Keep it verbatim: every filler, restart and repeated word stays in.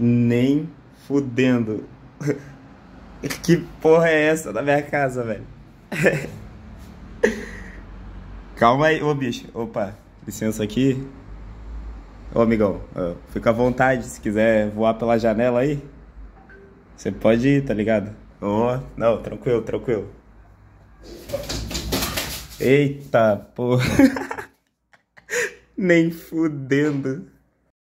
Nem fudendo. Que porra é essa na minha casa, velho? Calma aí, ô bicho. Opa, licença aqui. Ô amigão, ó, fica à vontade. Se quiser voar pela janela aí, você pode ir, tá ligado? Ô, não, tranquilo, tranquilo. Eita, porra. Nem fudendo.